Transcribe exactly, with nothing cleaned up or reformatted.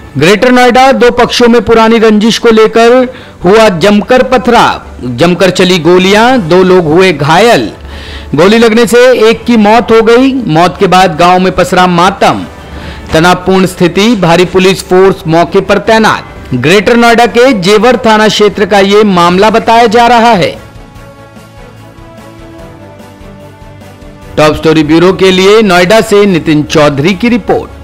Greater Noida दो पक्षों में पुरानी रंजिश को लेकर हुआ जमकर पथराव। जमकर चली गोलियां, दो लोग हुए घायल। गोली लगने से एक की मौत हो गई। मौत के बाद गांव में पसरा मातम। तनावपूर्ण स्थिति, भारी पुलिस फोर्स मौके पर तैनात। ग्रेटर नोएडा के जेवर थाना क्षेत्र का यह मामला बताया जा रहा है। टॉप स्टोरी ब्यूरो के लिए नोएडा से नितिन चौधरी की रिपोर्ट।